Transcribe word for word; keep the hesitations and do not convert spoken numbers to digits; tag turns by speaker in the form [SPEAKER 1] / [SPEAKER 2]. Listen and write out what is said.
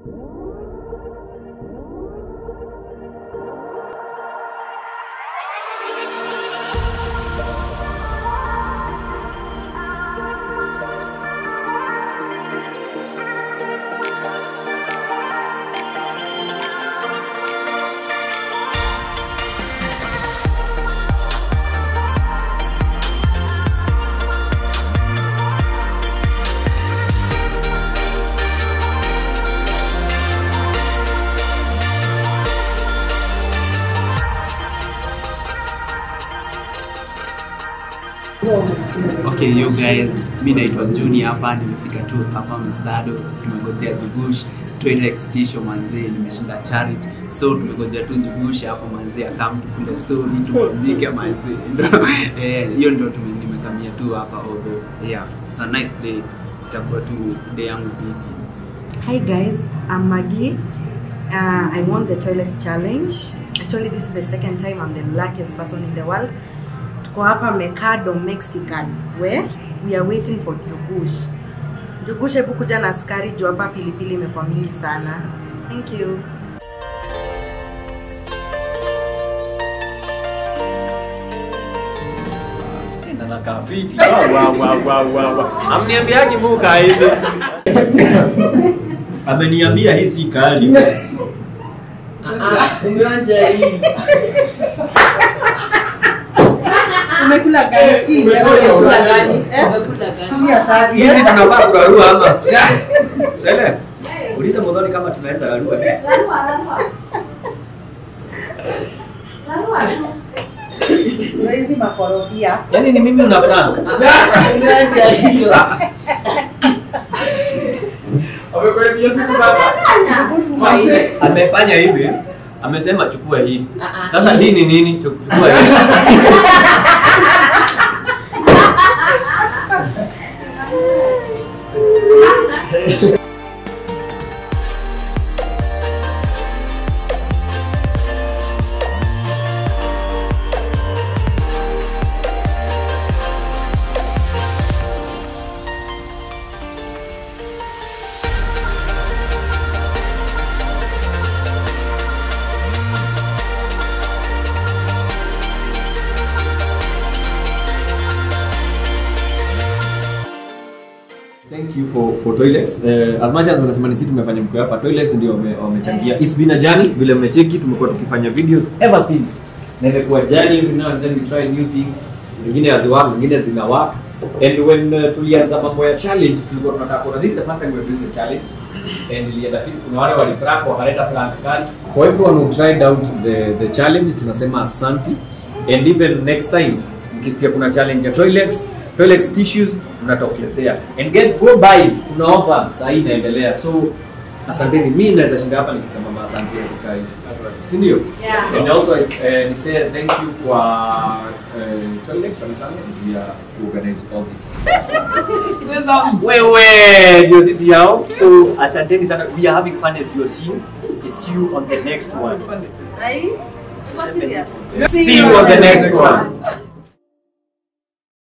[SPEAKER 1] Okay, you guys, mimi naitwa Junior hapa, nimefika tu hapa Msado, tumegojea Njugush, Toilex tisho manzi, nimeshinda charity. So tumegojea tu Njugush hapo manzi akam tukule story, tupumzike manzi. Eh, hiyo ndio tumekamia tu hapa obo. Yeah, it's a nice day. Itakuwa tu day yangu big.
[SPEAKER 2] Hi guys, I'm Maggie. Uh, I won the Toilex challenge. Actually, this is the second time I'm the luckiest person in the world. Tuko hapa Mercado Mexican where we are waiting for Njugush. Njugush hebu kuja na askari juu hapa pilipili imekuwa mingi sana. Thank you.
[SPEAKER 3] Sina na kafiti. Wow wow wow wow wow. Amniambiaje muka hivi? Ameniambia hii si kali.
[SPEAKER 4] Ah, umeonja hii.
[SPEAKER 2] Umekula gani hii?
[SPEAKER 4] Umekula gani? Umekula gani?
[SPEAKER 2] Tumia sabi.
[SPEAKER 3] Hizi tunafaa kurarua ama? Sele. Uliza modoni kama tunaweza rarua.
[SPEAKER 4] Rarua, rarua. Rarua.
[SPEAKER 2] Na hizi makorofia.
[SPEAKER 3] Yaani ni mimi una prank.
[SPEAKER 4] Umeonja hiyo.
[SPEAKER 3] Amekwambia siku sasa. Amefanya hivi. Amesema chukua hii. Sasa hii ni nini? Chukua hii. Thank you for for Toilex. Uh, as much as wanasema ni sisi tumefanya mko hapa, Toilex ndio wamechangia. It's been a journey, vile mmecheki tumekuwa tukifanya videos ever since. Na imekuwa journey, every now and then we try new things. Zingine haziwork, zingine zina work. And when uh, tulianza mambo ya challenge, tulikuwa tunataka kuona this is the first time we're doing the challenge. And ilienda fit kuna wale waliprank wakaleta prank card. For everyone who tried out the the challenge, tunasema asante. And even next time, mkisikia kuna challenge ya Toilex, Toilex tissues tunatokelezea. And get go buy kuna offer sasa inaendelea. So asanteni, mimi naweza shinda hapa nikisema asante zikai. Si ndio?
[SPEAKER 4] Yeah.
[SPEAKER 3] And also uh, ni say thank you kwa uh, Toilex sana sana juu ya organize all this. Sasa wewe ndio sisi yao. So asanteni sana. We are having fun as you are seeing. See you on the next one.
[SPEAKER 4] Right?
[SPEAKER 3] See you on the next one.